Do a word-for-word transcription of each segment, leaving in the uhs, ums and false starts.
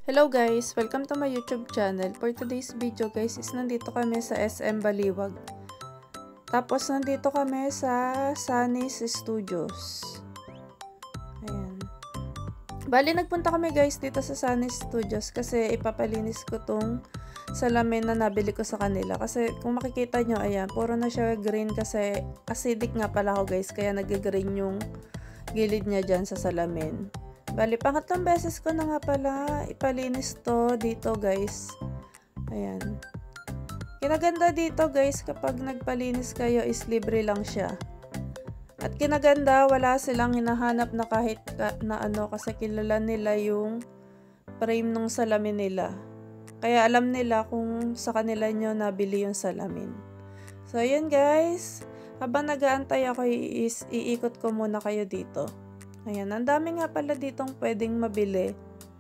Hello guys! Welcome to my YouTube channel. For today's video guys is nandito kami sa S M Baliwag. Tapos nandito kami sa Sunny's Studios. Ayan. Bali nagpunta kami guys dito sa Sunny's Studios kasi ipapalinis ko tong salamin na nabili ko sa kanila. Kasi kung makikita nyo, ayan, puro na siya green kasi acidic nga pala ako guys. Kaya nag-green yung gilid niya dyan sa salamin. Bali, pangatlong beses ko na nga pala ipalinis to dito guys. Ayan. Kinaganda dito guys kapag nagpalinis kayo is libre lang siya. At kinaganda wala silang hinahanap na kahit ka, na ano kasi kilala nila yung frame ng salamin nila. Kaya alam nila kung sa kanila nyo nabili yung salamin. So ayan guys. Habang nag-aantay ako is iikot ko muna kayo dito. Ayan, ang dami nga pala ditong pwedeng mabili.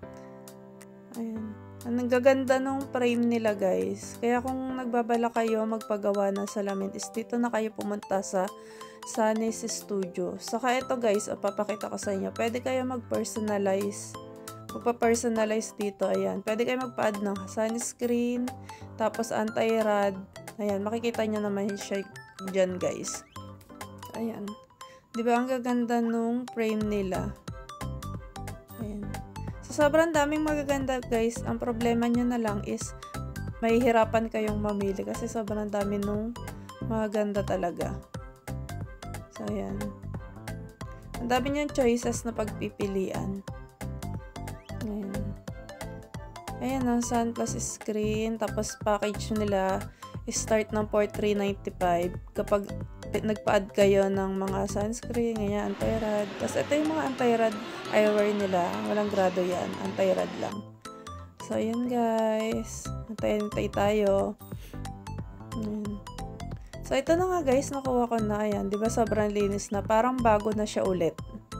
Ayan. Ang gaganda ng frame nila guys. Kaya kung nagbabala kayo magpagawa ng salamin is dito na kayo pumunta sa Sunny's Studio. Saka ito guys, o, papakita ko sa inyo. Pwede kayo mag-personalize. Magpa-personalize dito. Ayan. Pwede kayo magpa-add ng sunscreen. Tapos anti-rad. Ayan, makikita nyo naman siya dyan guys. Ayan. Diba ang gaganda nung frame nila? Ayan. So, sobrang daming magaganda guys. Ang problema nyo na lang is mahihirapan kayong mamili kasi sobrang dami nung magaganda talaga. So, ayan. Ang dami nyo choices na pagpipilian. Ayan. Ayan ang Sun Plus screen. Tapos package nila is start ng forty-three ninety-five kapag nagpa-add kayo ng mga sunscreen, ganyan, anti-rad. Tapos ito yung mga anti-rad eyewear nila. Walang grado yan. Anti-rad lang. So, ayan guys. Antay-antay tayo. Ayan. So, ito na nga guys. Nakuha ko na. Ayan. Diba sobrang linis na. Parang bago na siya ulit.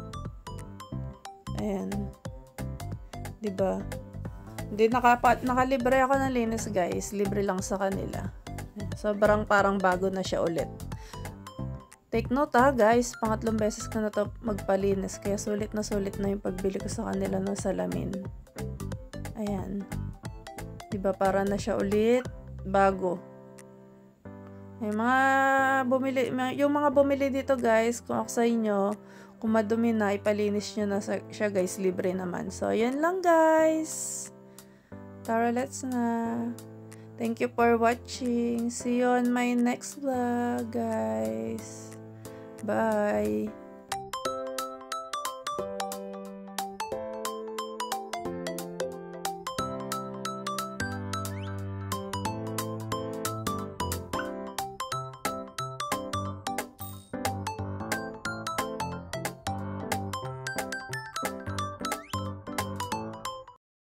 Ayan. Diba? Hindi, naka, nakalibre ako ng linis guys. Libre lang sa kanila. Ayan. Sobrang parang bago na siya ulit. Take note ha guys, pangatlong beses ko na to magpalinis kaya sulit na sulit na yung pagbili ko sa kanila ng salamin. Ayan. Diba para na siya ulit bago. Yung mga bumili, yung mga bumili dito guys, kung ako sa inyo, kung madumi na, ipalinis nyo na siya guys, libre naman. So ayan lang guys. Tara, let's na. Thank you for watching. See you on my next vlog guys. Bye.